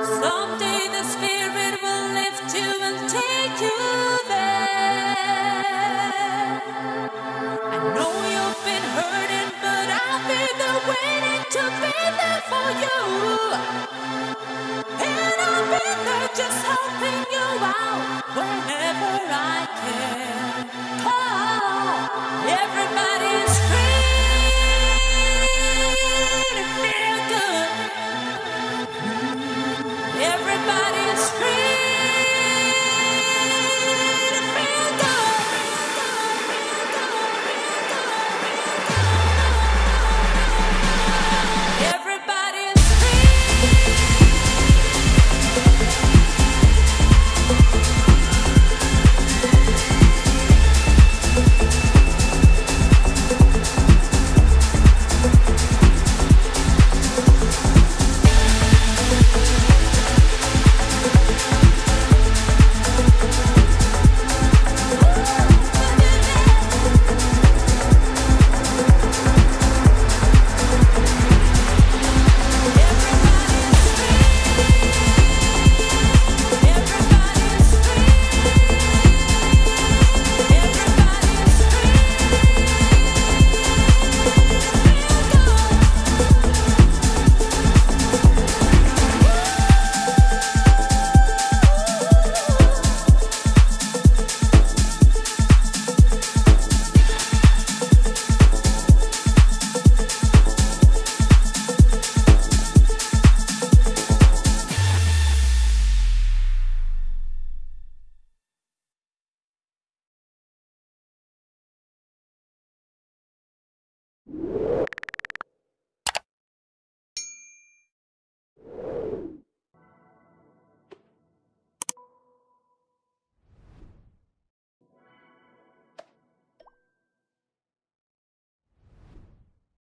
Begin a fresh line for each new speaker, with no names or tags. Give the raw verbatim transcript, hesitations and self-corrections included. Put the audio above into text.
Someday the spirit will lift you and take you there. I know you've been hurting, but I'll be there waiting to be there for you. And I'll be there just helping you out whenever I can. Oh, everybody's free to feel good. Everybody's free to feel good. Everybody's free.